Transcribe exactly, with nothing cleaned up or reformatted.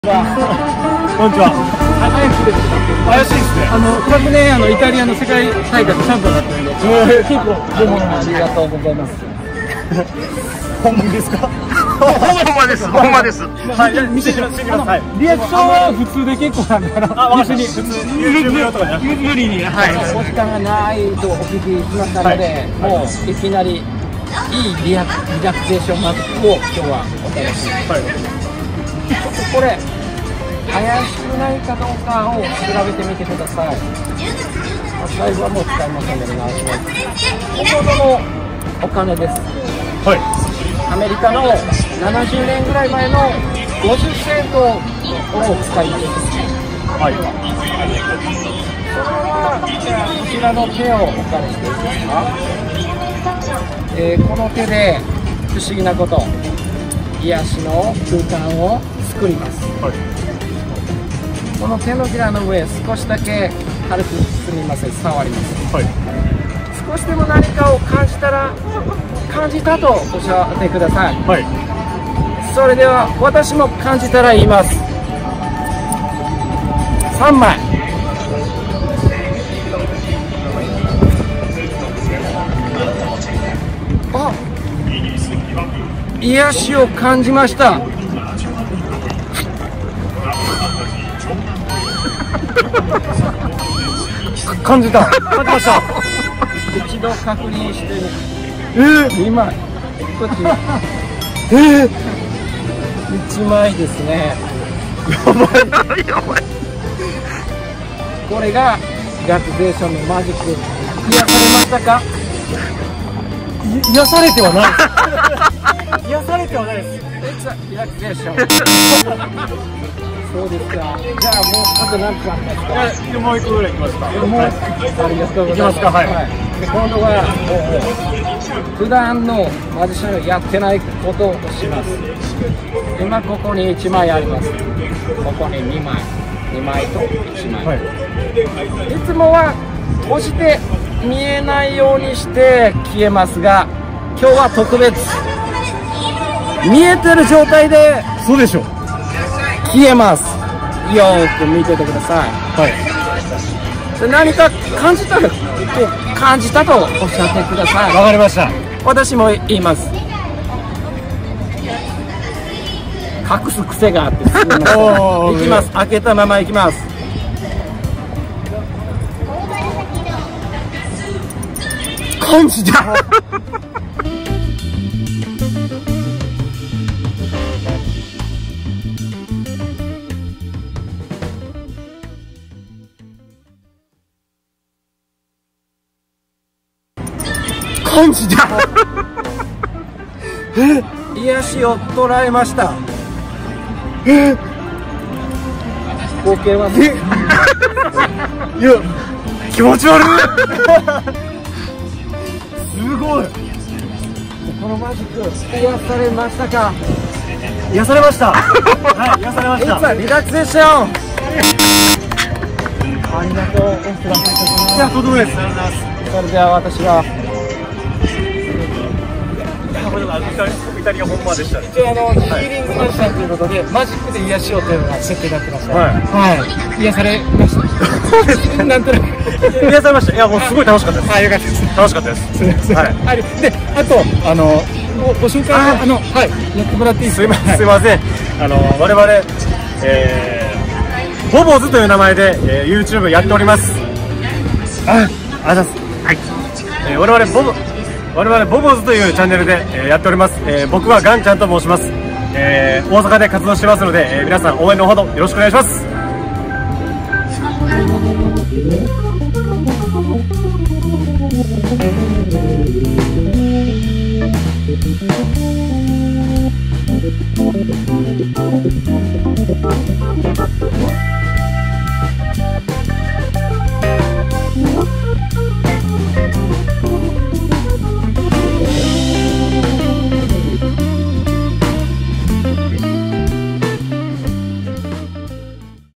こんにちは。 怪しいです。 怪しいですね。 あの昨年あのイタリアの世界大会でチャンピオンだったんで、結構本物ありがとうございます。 本物ですか？ ほんまです。ほんまです。 はい、見てください。 リアクションは普通で結構なんだな。 別に普通 YouTube 用とかね。 無理に、はい。お時間がないとお聞きしましたので、もういきなりいいリアリラクゼーションマジックを今日はお楽しみ。 はい。 ちょっとこれ怪しくないかどうかを調べてみてください。最後はもう使いませんので直します。本物のお金です。 はい。 アメリカのななじゅうねんぐらい前のごじゅっセントを使います。 はい。 それはこちらの手をお借りしていいですか？えー、この手で不思議なこと、癒しの空間を作ります。 はい。 この手のひらの上、少しだけ軽くすみません、触ります。 はい。 少しでも何かを感じたら、感じたとおっしゃってください。 はい。 それでは私も感じたら言います。さんまい。あ、癒しを感じました。 感じた。感じました。 一度確認してみる。 えー、 にまい。こっち。 えー、 いちまいですね。 やばい。やばい。 これがリラクゼーションのマジック。癒されましたか？ 癒されてはないです。癒されてはないです。 リラクゼーション。そうですか。じゃあもうあと何分ありますか？ もう一個ぐらい行きますか。 もう、はい、ありがとうございます。 行きますか。はい。 はい、で今度は普段のマジシャンがやってないことをします。今ここにいちまいあります。ここににまい、にまいといちまい。はい、いつもは押して見えないようにして消えますが、今日は特別。見えてる状態でそうでしょう。 消えます。よーく見ててください。 はい。 で何か感じたら感じたとおっしゃってください。 わかりました。 私も言います。隠す癖があってすみません。行きます。開けたまま行きます。感じた。感じた。え、癒しを捉えました。え、合計はね。 いや、気持ち悪い。すごい。 このマジック癒されましたか？ 癒されました。はい、癒されました。 いつはリラクゼーション。ありがとうございます。 いや、とてもです。 それでは私は。 イタリア本場でしたね。 一応あのヒーリングマジシャンということで、マジックで癒しをというのが設定になってました。 はい。 はい。癒されました。そうですね。なんとなく癒されました。いや、もうすごい楽しかったです。 はい、よかったです。 楽しかったです。 すみません。はい。で、あとあのごご紹介あのはいやってもらっていいですか？ すいません。あの我々えーボボズという名前でえー YouTube やっております。あ、あざす。はい。えー我々ボボ我々ボボズというチャンネルで、えー、やっております、えー、僕はガンちゃんと申します、えー、大阪で活動してますので、えー、皆さん応援のほどよろしくお願いします。